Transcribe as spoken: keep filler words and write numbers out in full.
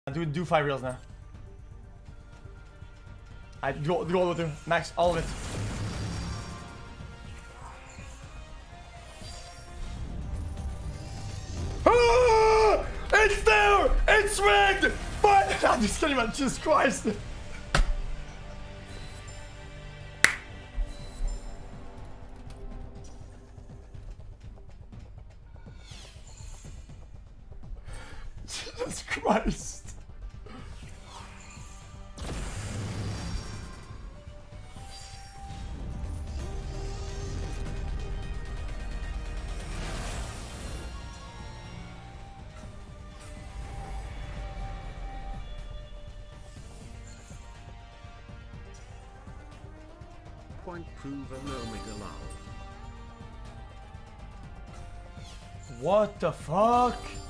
Do do five reels now. I go go all the way through. Max all of it. Ah! It's there! It's rigged! But I'm just kidding about Jesus Christ. Jesus Christ. Point proven Omega lol. What the fuck?